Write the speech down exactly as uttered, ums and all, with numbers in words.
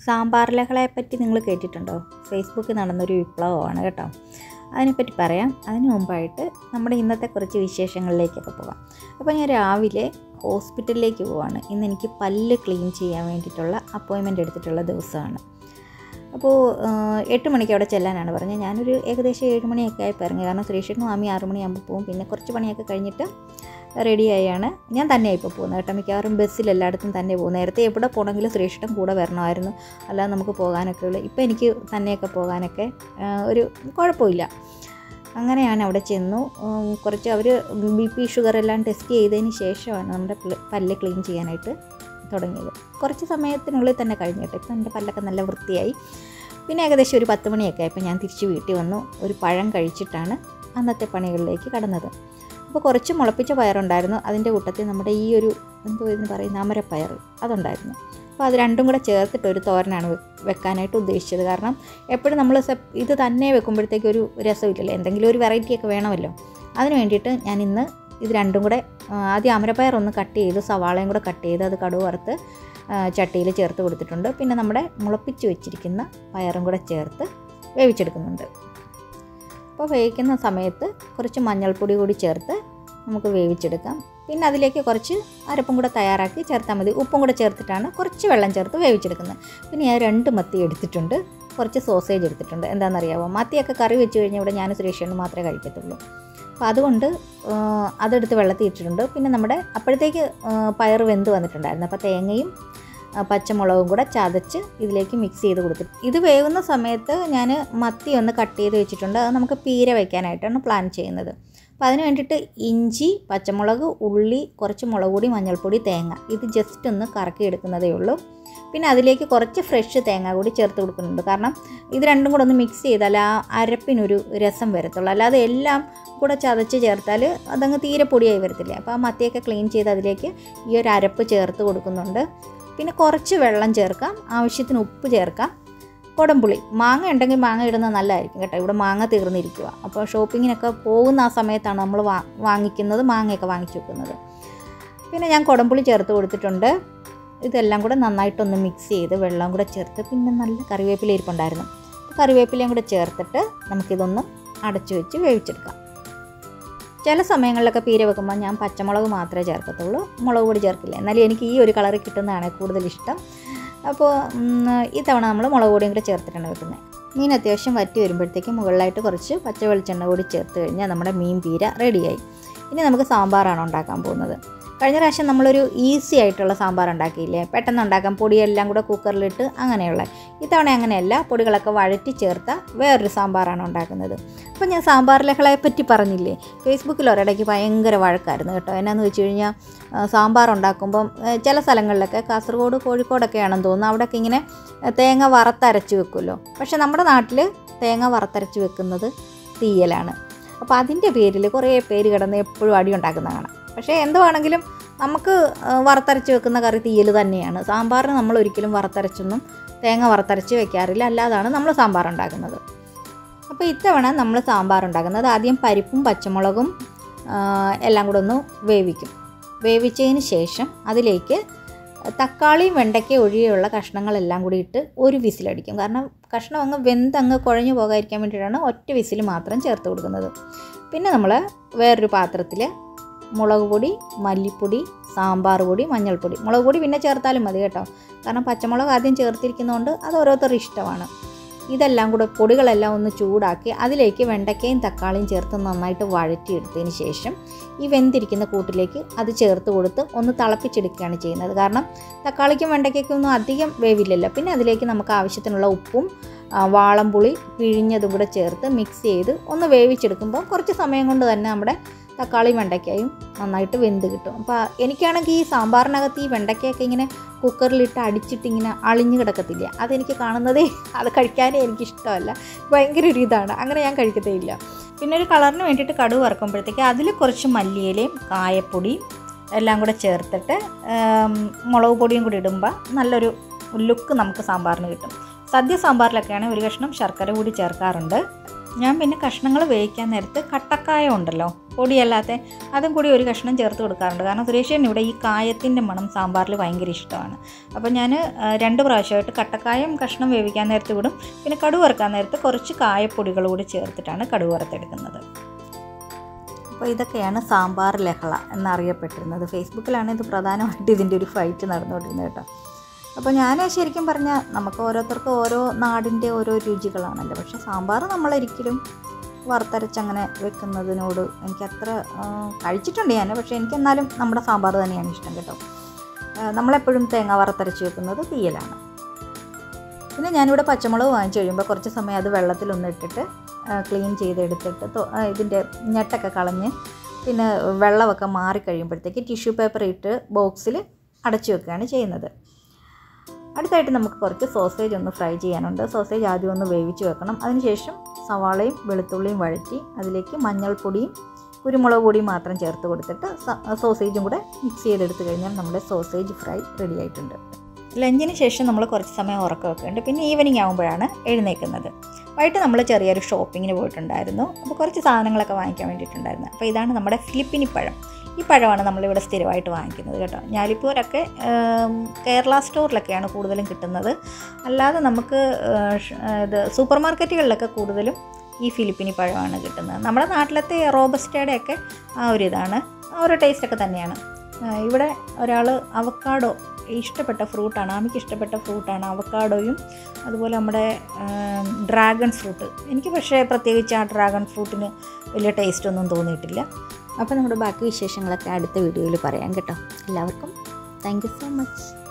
സാമ്പാർ ലഹളയെ പറ്റി നിങ്ങൾ കേട്ടിട്ടുണ്ടോ? ഫേസ്ബുക്കിൽ നടന്നൊരു വിപ്ലവമാണ് കേട്ടോ. അതിനെപ്പറ്റി പറയാം. അതിന് മുമ്പായിട്ട് നമ്മുടെ ഇന്നത്തെ കുറച്ച് വിശേഷങ്ങളിലേക്കൊക്കെ പോകാം. അപ്പോൾ ഞാൻ രാവിലെ ഹോസ്പിറ്റലിലേക്ക് പോവാണ്. ഇന്ന് എനിക്ക് പല്ല് ക്ലീൻ ചെയ്യാൻ വേണ്ടിയിട്ടുള്ള അപ്പോയിൻമെൻ്റ് എടുത്തിട്ടുള്ള ദിവസമാണ്. അപ്പോൾ എട്ട് മണിക്ക് അവിടെ ചെല്ലാനാണ് പറഞ്ഞത്. ഞാനൊരു ഏകദേശം ഏഴ് മണിയൊക്കെ ആയി ഇറങ്ങി. കാരണം ശ്രീശേഷനും മാമി ആറ് മണിയാകുമ്പോൾ പോകും. പിന്നെ കുറച്ച് പണിയൊക്കെ കഴിഞ്ഞിട്ട് റെഡിയായാണ് ഞാൻ തന്നെ ഇപ്പോൾ പോകുന്നത് കേട്ടോ. മിക്കവാറും ബസ്സിൽ എല്ലായിടത്തും തന്നെ പോകും. നേരത്തെ എവിടെ പോകണമെങ്കിലും ശ്രീശേഷൻ കൂടെ വരണമായിരുന്നു, അല്ലാതെ നമുക്ക് പോകാനൊക്കെ ഉള്ളു. ഇപ്പോൾ എനിക്ക് തന്നെയൊക്കെ പോകാനൊക്കെ ഒരു കുഴപ്പമില്ല. അങ്ങനെയാണ് അവിടെ ചെന്നു. കുറച്ച് അവർ ബി പി ഷുഗർ എല്ലാം ടെസ്റ്റ് ചെയ്തതിന് ശേഷമാണ് നമ്മുടെ പല്ല് ക്ലീൻ ചെയ്യാനായിട്ട് തുടങ്ങിയത്. കുറച്ച് സമയത്തിനുള്ളിൽ തന്നെ കഴിഞ്ഞു കേട്ടോ. ഇപ്പം എൻ്റെ പല്ലൊക്കെ നല്ല വൃത്തിയായി. പിന്നെ ഏകദേശം ഒരു പത്ത് മണിയൊക്കെ ആയപ്പോൾ ഞാൻ തിരിച്ച് വീട്ടിൽ വന്നു. ഒരു പഴം കഴിച്ചിട്ടാണ് അന്നത്തെ പണികളിലേക്ക് കടന്നത്. അപ്പോൾ കുറച്ച് മുളപ്പിച്ച പയറുണ്ടായിരുന്നു. അതിൻ്റെ കൂട്ടത്തിൽ നമ്മുടെ ഈ ഒരു എന്തോ ഇതിന് പറയുന്ന അമരപ്പയർ അതുണ്ടായിരുന്നു. അപ്പോൾ അത് രണ്ടും കൂടെ ചേർത്തിട്ട് ഒരു തോരനാണ് വെക്കാനായിട്ട് ഉദ്ദേശിച്ചത്. കാരണം എപ്പോഴും നമ്മൾ ഇത് തന്നെ വെക്കുമ്പോഴത്തേക്ക് ഒരു രസമില്ലല്ലോ, എന്തെങ്കിലും ഒരു വെറൈറ്റിയൊക്കെ വേണമല്ലോ. അതിന് വേണ്ടിയിട്ട് ഞാൻ ഇന്ന് ഇത് രണ്ടും കൂടെ ആദ്യം അമരപ്പയർ ഒന്ന് കട്ട് ചെയ്ത് സവാളയും കൂടെ കട്ട് ചെയ്ത് അത് കടുക് വറുത്ത് ചട്ടിയിൽ ചേർത്ത് കൊടുത്തിട്ടുണ്ട്. പിന്നെ നമ്മുടെ മുളപ്പിച്ച് വെച്ചിരിക്കുന്ന പയറും കൂടെ ചേർത്ത് വേവിച്ചെടുക്കുന്നുണ്ട്. അപ്പോൾ വേവിക്കുന്ന സമയത്ത് കുറച്ച് മഞ്ഞൾപ്പൊടി കൂടി ചേർത്ത് നമുക്ക് വേവിച്ചെടുക്കാം. പിന്നെ അതിലേക്ക് കുറച്ച് അരപ്പും കൂടെ തയ്യാറാക്കി ചേർത്താൽ മതി. ഉപ്പും കൂടെ ചേർത്തിട്ടാണ് കുറച്ച് വെള്ളം ചേർത്ത് വേവിച്ചെടുക്കുന്നത്. പിന്നെ ഞാൻ രണ്ട് മത്തി എടുത്തിട്ടുണ്ട്, കുറച്ച് സോസേജ് എടുത്തിട്ടുണ്ട്. എന്താണെന്നറിയാമോ, മത്തിയൊക്കെ കറി വെച്ച് കഴിഞ്ഞാൽ ഇവിടെ ഞാൻ സുരേഷനും മാത്രമേ കഴിക്കത്തുള്ളൂ. അപ്പോൾ അതുകൊണ്ട് അതെടുത്ത് വെള്ളത്തിൽ ഇട്ടിട്ടുണ്ട്. പിന്നെ നമ്മുടെ അപ്പോഴത്തേക്ക് പയർ വെന്ത് വന്നിട്ടുണ്ടായിരുന്നു. അപ്പോൾ തേങ്ങയും പച്ചമുളകും കൂടെ ചതച്ച് ഇതിലേക്ക് മിക്സ് ചെയ്ത് കൊടുത്തിട്ട് ഇത് വേവുന്ന സമയത്ത് ഞാൻ മത്തി ഒന്ന് കട്ട് ചെയ്ത് വെച്ചിട്ടുണ്ട്. അത് നമുക്ക് പീര വയ്ക്കാനായിട്ടാണ് പ്ലാൻ ചെയ്യുന്നത്. അപ്പോൾ അതിന് വേണ്ടിയിട്ട് ഇഞ്ചി, പച്ചമുളക്, ഉള്ളി, കുറച്ച് മുളക് പൊടി, മഞ്ഞൾപ്പൊടി, തേങ്ങ ഇത് ജസ്റ്റ് ഒന്ന് കറക്കി എടുക്കുന്നതേ ഉള്ളൂ. പിന്നെ അതിലേക്ക് കുറച്ച് ഫ്രഷ് തേങ്ങ കൂടി ചേർത്ത് കൊടുക്കുന്നുണ്ട്. കാരണം ഇത് രണ്ടും കൂടെ ഒന്ന് മിക്സ് ചെയ്താൽ ആ അരപ്പിനൊരു രസം വരത്തുള്ളൂ. അല്ലാതെ എല്ലാം കൂടെ ചതച്ച് ചേർത്താൽ അതങ്ങ് തീരെ പൊടിയായി വരത്തില്ല. അപ്പോൾ ആ മത്തിയൊക്കെ ക്ലീൻ ചെയ്ത് അതിലേക്ക് ഈ ഒരു അരപ്പ് ചേർത്ത് കൊടുക്കുന്നുണ്ട്. പിന്നെ കുറച്ച് വെള്ളം ചേർക്കാം, ആവശ്യത്തിന് ഉപ്പ് ചേർക്കാം. കുടംപുളി, മാങ്ങ ഉണ്ടെങ്കിൽ മാങ്ങ ഇടുന്നത് നല്ലതായിരിക്കും കേട്ടോ. ഇവിടെ മാങ്ങ തീർന്നിരിക്കുക. അപ്പോൾ ഷോപ്പിങ്ങിനൊക്കെ പോകുന്ന ആ സമയത്താണ് നമ്മൾ വാ വാങ്ങിക്കുന്നത് മാങ്ങയൊക്കെ വാങ്ങിച്ച് വെക്കുന്നത്. പിന്നെ ഞാൻ കുടംപുളി ചേർത്ത് കൊടുത്തിട്ടുണ്ട്. ഇതെല്ലാം കൂടെ നന്നായിട്ടൊന്ന് മിക്സ് ചെയ്ത് വെള്ളം കൂടെ ചേർത്ത് പിന്നെ നല്ല കറിവേപ്പില ഇരിപ്പുണ്ടായിരുന്നു. കറിവേപ്പിലയും കൂടെ ചേർത്തിട്ട് നമുക്കിതൊന്ന് അടച്ചു വെച്ച് വേവിച്ചെടുക്കാം. ചില സമയങ്ങളിലൊക്കെ പീര വെക്കുമ്പോൾ ഞാൻ പച്ചമുളക് മാത്രമേ ചേർക്കത്തുള്ളൂ, മുളക് പൊടി ചേർക്കില്ല. എന്നാലും എനിക്ക് ഈ ഒരു കളറിൽ കിട്ടുന്നതാണ് കൂടുതൽ ഇഷ്ടം. അപ്പോൾ ഇത്തവണ നമ്മൾ മുളക് പൊടിയും കൂടെ ചേർത്തിട്ടാണ് വെക്കുന്നത്. മീൻ അത്യാവശ്യം വറ്റി വരുമ്പോഴത്തേക്കും മുകളിലായിട്ട് കുറച്ച് പച്ച വെളിച്ചെണ്ണ കൂടി ചേർത്ത് കഴിഞ്ഞാൽ നമ്മുടെ മീൻ പീര റെഡിയായി. ഇനി നമുക്ക് സാമ്പാറാണ് ഉണ്ടാക്കാൻ പോകുന്നത്. കഴിഞ്ഞ പ്രാവശ്യം നമ്മളൊരു ഈസി ആയിട്ടുള്ള സാമ്പാർ ഉണ്ടാക്കിയില്ലേ, പെട്ടെന്ന് ഉണ്ടാക്കാം, പൊടിയെല്ലാം കൂടെ കുക്കറിലിട്ട് അങ്ങനെയുള്ള. ഇത്തവണ അങ്ങനെയല്ല, പൊടികളൊക്കെ വഴറ്റി ചേർത്ത വേറൊരു സാമ്പാറാണ് ഉണ്ടാക്കുന്നത്. അപ്പോൾ ഞാൻ സാമ്പാർ ലഹളയെ പറ്റി പറഞ്ഞില്ലേ, ഫേസ്ബുക്കിൽ ഒരിടയ്ക്ക് ഭയങ്കര വഴക്കായിരുന്നു കേട്ടോ. എന്നാന്ന് വെച്ച് കഴിഞ്ഞാൽ സാമ്പാർ ഉണ്ടാക്കുമ്പം ചില സ്ഥലങ്ങളിലൊക്കെ കാസർഗോഡ് കോഴിക്കോടൊക്കെയാണെന്ന് തോന്നുന്നു, അവിടെയൊക്കെ ഇങ്ങനെ തേങ്ങ വറുത്തരച്ച് വെക്കുമല്ലോ. പക്ഷേ നമ്മുടെ നാട്ടിൽ തേങ്ങ വറുത്തരച്ച് വെക്കുന്നത് തീയലാണ്. അപ്പോൾ അതിൻ്റെ പേരിൽ കുറേ പേര് കിടന്ന് എപ്പോഴും അടി ഉണ്ടാക്കുന്ന കാണാം. പക്ഷേ എന്തുവാണെങ്കിലും നമുക്ക് വറുത്തരച്ച് വെക്കുന്ന കറി തീയൽ തന്നെയാണ്. സാമ്പാറിന് നമ്മൾ ഒരിക്കലും വറുത്തരച്ചൊന്നും തേങ്ങ വറുത്തരച്ച് വെക്കാറില്ല, അല്ലാതാണ് നമ്മൾ സാമ്പാർ ഉണ്ടാക്കുന്നത്. അപ്പോൾ ഇത്തവണ നമ്മൾ സാമ്പാർ ഉണ്ടാക്കുന്നത് ആദ്യം പരിപ്പും പച്ചമുളകും എല്ലാം കൂടെ ഒന്ന് വേവിക്കും. വേവിച്ചതിന് ശേഷം അതിലേക്ക് തക്കാളിയും വെണ്ടയ്ക്ക ഒഴികെയുള്ള കഷ്ണങ്ങളെല്ലാം കൂടി ഇട്ട് ഒരു വിസിലടിക്കും. കാരണം കഷ്ണം അങ്ങ് വെന്തങ്ങ് കുഴഞ്ഞു പോകാതിരിക്കാൻ വേണ്ടിയിട്ടാണ് ഒറ്റ വിസിൽ മാത്രം ചേർത്ത് കൊടുക്കുന്നത്. പിന്നെ നമ്മൾ വേറൊരു പാത്രത്തിൽ മുളക് പൊടി, മല്ലിപ്പൊടി, സാമ്പാർ പൊടി, മഞ്ഞൾപ്പൊടി, മുളക് പൊടി പിന്നെ ചേർത്താലും മതി കേട്ടോ. കാരണം പച്ചമുളക് ആദ്യം ചേർത്തിരിക്കുന്നതുകൊണ്ട് അത് ഓരോരുത്തരുടെ ഇഷ്ടമാണ്. ഇതെല്ലാം കൂടെ പൊടികളെല്ലാം ഒന്ന് ചൂടാക്കി അതിലേക്ക് വെണ്ടയ്ക്കയും തക്കാളിയും ചേർത്ത് നന്നായിട്ട് വഴറ്റിയെടുത്തതിന് ശേഷം ഈ വെന്തിരിക്കുന്ന കൂട്ടിലേക്ക് അത് ചേർത്ത് കൊടുത്ത് ഒന്ന് തിളപ്പിച്ചെടുക്കുകയാണ് ചെയ്യുന്നത്. കാരണം തക്കാളിക്കും വെണ്ടയ്ക്കും ഒന്നും അധികം വേവില്ലല്ലോ. പിന്നെ അതിലേക്ക് നമുക്ക് ആവശ്യത്തിനുള്ള ഉപ്പും വാളംപുളി പിഴിഞ്ഞതും കൂടെ ചേർത്ത് മിക്സ് ചെയ്ത് ഒന്ന് വേവിച്ചെടുക്കുമ്പോൾ കുറച്ച് സമയം കൊണ്ട് തന്നെ നമ്മുടെ തക്കാളി വെണ്ടയ്ക്കയും നന്നായിട്ട് വെന്ത് കിട്ടും. അപ്പോൾ എനിക്കാണെങ്കിൽ ഈ സാമ്പാറിനകത്ത് ഈ വെണ്ടയ്ക്കയൊക്കെ ഇങ്ങനെ കുക്കറിലിട്ട് അടിച്ചിട്ട് ഇങ്ങനെ അളിഞ്ഞ് കിടക്കത്തില്ല. അതെനിക്ക് കാണുന്നതേ, അത് കഴിക്കാനേ എനിക്കിഷ്ടമല്ല. ഭയങ്കര ഒരു ഇതാണ്, അങ്ങനെ ഞാൻ കഴിക്കത്തേ ഇല്ല. പിന്നെ ഒരു കളറിന് വേണ്ടിയിട്ട് കടുക് വറുക്കുമ്പോഴത്തേക്ക് അതിൽ കുറച്ച് മല്ലിയിലയും കായപ്പൊടിയും എല്ലാം കൂടെ ചേർത്തിട്ട് മുളക് പൊടിയും കൂടി ഇടുമ്പോൾ നല്ലൊരു ലുക്ക് നമുക്ക് സാമ്പാറിന് കിട്ടും. സദ്യ സാമ്പാറിലൊക്കെയാണെങ്കിൽ ഒരു കഷ്ണം ശർക്കര കൂടി ചേർക്കാറുണ്ട്. ഞാൻ പിന്നെ കഷ്ണങ്ങൾ വേവിക്കാൻ നേരത്ത് കട്ടക്കായ ഉണ്ടല്ലോ, പൊടിയല്ലാത്ത, അതും കൂടി ഒരു കഷ്ണം ചേർത്ത് കൊടുക്കാറുണ്ട്. കാരണം സുരേഷൻ ഇവിടെ ഈ കായത്തിൻ്റെ മണം സാമ്പാറിൽ ഭയങ്കര ഇഷ്ടമാണ്. അപ്പോൾ ഞാൻ രണ്ട് പ്രാവശ്യമായിട്ട് കട്ടക്കായം കഷ്ണം വേവിക്കാൻ നേരത്ത് വിടും. പിന്നെ കടുക് വറുക്കാൻ നേരത്ത് കുറച്ച് കായപ്പൊടികൾ കൂടി ചേർത്തിട്ടാണ് കടുക് വറുത്തെടുക്കുന്നത്. അപ്പോൾ ഇതൊക്കെയാണ് സാമ്പാർ ലഹള എന്നറിയപ്പെട്ടിരുന്നത്. ഫേസ്ബുക്കിലാണ് ഇത് പ്രധാനമായിട്ട് ഇതിൻ്റെ ഒരു ഫൈറ്റ് നടന്നുകൊണ്ടിരുന്നത് കേട്ടോ. അപ്പോൾ ഞാൻ ശരിക്കും പറഞ്ഞാൽ നമുക്ക് ഓരോരുത്തർക്കും ഓരോ നാടിൻ്റെ ഓരോ രുചികളാണല്ലോ. പക്ഷേ സാമ്പാർ നമ്മളൊരിക്കലും വറുത്തരച്ചങ്ങനെ വെക്കുന്നതിനോട് എനിക്കത്ര കഴിച്ചിട്ടുണ്ട് ഞാൻ. പക്ഷേ എനിക്കെന്നാലും നമ്മുടെ സാമ്പാർ തന്നെയാണ് ഇഷ്ടം കേട്ടോ. നമ്മളെപ്പോഴും തേങ്ങ വറുത്തരച്ച് വെക്കുന്നത് തീയലാണ്. പിന്നെ ഞാനിവിടെ പച്ചമുളക് വാങ്ങിച്ച് കഴിയുമ്പോൾ കുറച്ച് സമയം അത് വെള്ളത്തിലൊന്നിട്ടിട്ട് ക്ലീൻ ചെയ്തെടുത്തിട്ട് ഇതിൻ്റെ ഞെട്ടൊക്കെ കളഞ്ഞ് പിന്നെ വെള്ളമൊക്കെ മാറിക്കഴിയുമ്പോഴത്തേക്ക് ടിഷ്യൂ പേപ്പർ ഇട്ട് ബോക്സിൽ അടച്ചു വെക്കുകയാണ് ചെയ്യുന്നത്. അടുത്തായിട്ട് നമുക്ക് കുറച്ച് സോസേജ് ഒന്ന് ഫ്രൈ ചെയ്യാനുണ്ട്. സോസേജ് ആദ്യം ഒന്ന് വേവിച്ച് വെക്കണം. അതിനുശേഷം സവാളയും വെളുത്തുള്ളിയും വഴറ്റി അതിലേക്ക് മഞ്ഞൾപ്പൊടിയും കുരുമുളക് പൊടിയും മാത്രം ചേർത്ത് കൊടുത്തിട്ട് സോസേജും കൂടെ മിക്സ് ചെയ്തെടുത്ത് കഴിഞ്ഞാൽ നമ്മുടെ സോസേജ് ഫ്രൈ റെഡി ആയിട്ടുണ്ട്. ലഞ്ചിന് ശേഷം നമ്മൾ കുറച്ച് സമയം ഉറക്കം വെക്കുന്നുണ്ട്. പിന്നെ ഈവനിങ് ആകുമ്പോഴാണ് എഴുന്നേൽക്കുന്നത്. വൈകിട്ട് നമ്മൾ ചെറിയൊരു ഷോപ്പിങ്ങിന് പോയിട്ടുണ്ടായിരുന്നു. അപ്പോൾ കുറച്ച് സാധനങ്ങളൊക്കെ വാങ്ങിക്കാൻ വേണ്ടിയിട്ടുണ്ടായിരുന്നു. അപ്പോൾ ഇതാണ് നമ്മുടെ ഫിലിപ്പിനി പഴം. ഈ പഴമാണ് നമ്മളിവിടെ സ്ഥിരമായിട്ട് വാങ്ങിക്കുന്നത് കേട്ടോ. ഞാലിപ്പൂരൊക്കെ കേരള സ്റ്റോറിലൊക്കെയാണ് കൂടുതലും കിട്ടുന്നത്. അല്ലാതെ നമുക്ക് ഇത് സൂപ്പർ മാർക്കറ്റുകളിലൊക്കെ കൂടുതലും ഈ ഫിലിപ്പിനി പഴമാണ് കിട്ടുന്നത്. നമ്മുടെ നാട്ടിലത്തെ റോബസ്റ്റയുടെയൊക്കെ ആ ഒരു ഇതാണ്, ആ ഒരു ടേസ്റ്റൊക്കെ തന്നെയാണ്. ഇവിടെ ഒരാൾ അവക്കാഡോ ഇഷ്ടപ്പെട്ട ഫ്രൂട്ടാണ്, ആമിക്ക് ഇഷ്ടപ്പെട്ട ഫ്രൂട്ടാണ് അവക്കാഡോയും അതുപോലെ നമ്മുടെ ഡ്രാഗൺ ഫ്രൂട്ട്. എനിക്ക് പക്ഷേ പ്രത്യേകിച്ച് ആ ഡ്രാഗൺ ഫ്രൂട്ടിന് വലിയ ടേസ്റ്റൊന്നും തോന്നിയിട്ടില്ല. അപ്പോൾ നമ്മുടെ ബാക്കി വിശേഷങ്ങളൊക്കെ അടുത്ത വീഡിയോയിൽ പറയാം കേട്ടോ. എല്ലാവർക്കും താങ്ക് യു സോ മച്ച്.